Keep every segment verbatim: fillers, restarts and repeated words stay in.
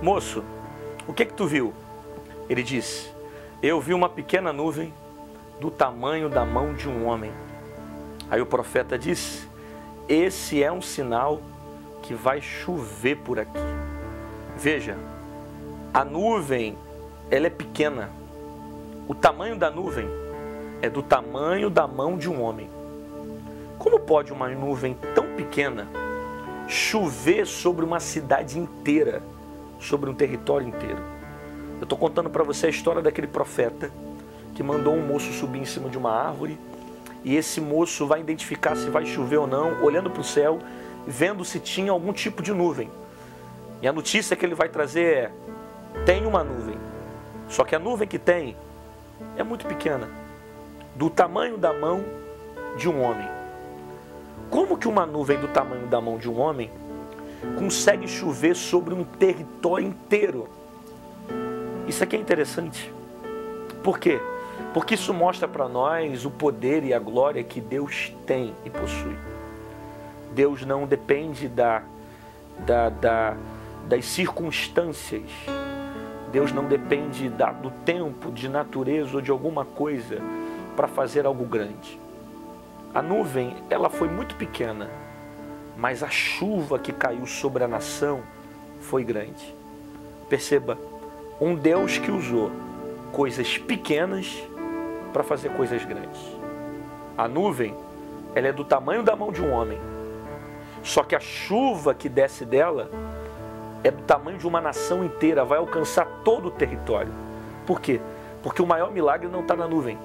moço, o que que tu viu? Ele disse, eu vi uma pequena nuvem do tamanho da mão de um homem. Aí o profeta disse, esse é um sinal que vai chover por aqui. Veja, a nuvem, ela é pequena. O tamanho da nuvem é do tamanho da mão de um homem. Como pode uma nuvem tão pequena chover sobre uma cidade inteira, sobre um território inteiro? Eu estou contando para você a história daquele profeta que mandou um moço subir em cima de uma árvore, e esse moço vai identificar se vai chover ou não, olhando para o céu, vendo se tinha algum tipo de nuvem. E a notícia que ele vai trazer é, tem uma nuvem, só que a nuvem que tem é muito pequena, do tamanho da mão de um homem. Como que uma nuvem do tamanho da mão de um homem consegue chover sobre um território inteiro? Isso aqui é interessante. Por quê? Porque isso mostra para nós o poder e a glória que Deus tem e possui. Deus não depende da, da, da, das circunstâncias. Deus não depende da, do tempo, de natureza ou de alguma coisa para fazer algo grande. A nuvem, ela foi muito pequena, mas a chuva que caiu sobre a nação foi grande. Perceba, um Deus que usou coisas pequenas para fazer coisas grandes. A nuvem, ela é do tamanho da mão de um homem, só que a chuva que desce dela é do tamanho de uma nação inteira, vai alcançar todo o território. Por quê? Porque o maior milagre não está na nuvem.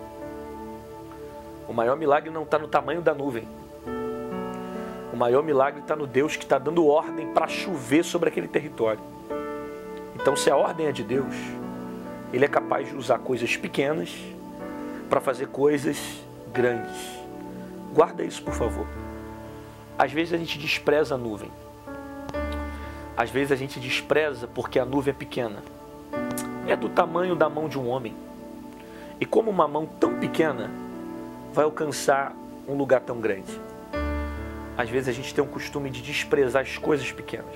O maior milagre não está no tamanho da nuvem. O maior milagre está no Deus que está dando ordem para chover sobre aquele território. Então, se a ordem é de Deus, Ele é capaz de usar coisas pequenas para fazer coisas grandes. Guarda isso, por favor. Às vezes a gente despreza a nuvem. Às vezes a gente despreza porque a nuvem é pequena. É do tamanho da mão de um homem. E como uma mão tão pequena vai alcançar um lugar tão grande? Às vezes a gente tem um costume de desprezar as coisas pequenas.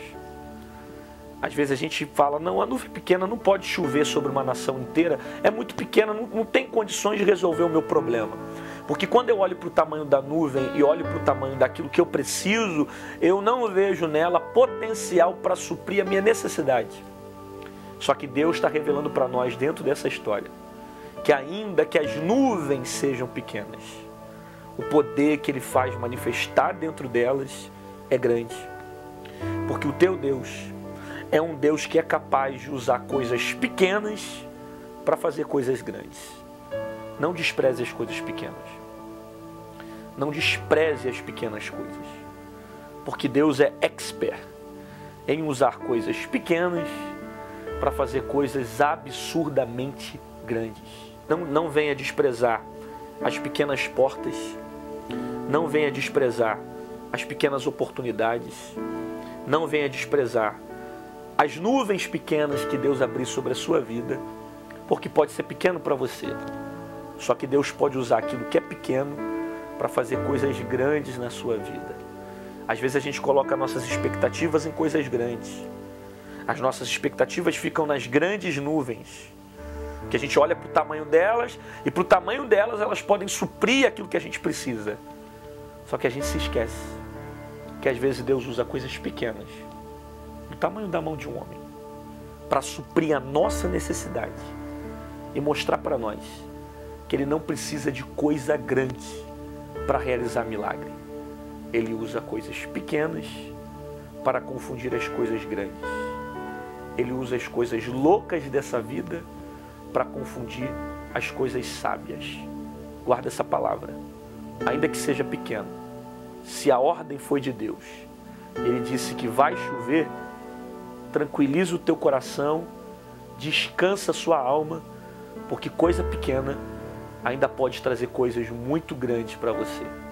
Às vezes a gente fala, não, a nuvem pequena não pode chover sobre uma nação inteira, é muito pequena, não, não tem condições de resolver o meu problema. Porque quando eu olho para o tamanho da nuvem e olho para o tamanho daquilo que eu preciso, eu não vejo nela potencial para suprir a minha necessidade. Só que Deus está revelando para nós dentro dessa história, que ainda que as nuvens sejam pequenas, o poder que Ele faz manifestar dentro delas é grande. Porque o teu Deus é um Deus que é capaz de usar coisas pequenas para fazer coisas grandes. Não despreze as coisas pequenas. Não despreze as pequenas coisas. Porque Deus é expert em usar coisas pequenas para fazer coisas absurdamente grandes. Não, não venha desprezar as pequenas portas. Não venha desprezar as pequenas oportunidades. Não venha desprezar as nuvens pequenas que Deus abrir sobre a sua vida, porque pode ser pequeno para você. Só que Deus pode usar aquilo que é pequeno para fazer coisas grandes na sua vida. Às vezes a gente coloca nossas expectativas em coisas grandes. As nossas expectativas ficam nas grandes nuvens, que a gente olha para o tamanho delas, e para o tamanho delas elas podem suprir aquilo que a gente precisa. Só que a gente se esquece que às vezes Deus usa coisas pequenas, do tamanho da mão de um homem, para suprir a nossa necessidade e mostrar para nós que Ele não precisa de coisa grande para realizar milagre. Ele usa coisas pequenas para confundir as coisas grandes. Ele usa as coisas loucas dessa vida para confundir as coisas sábias. Guarda essa palavra. Ainda que seja pequeno, se a ordem foi de Deus, Ele disse que vai chover, tranquiliza o teu coração, descansa a sua alma, porque coisa pequena ainda pode trazer coisas muito grandes para você.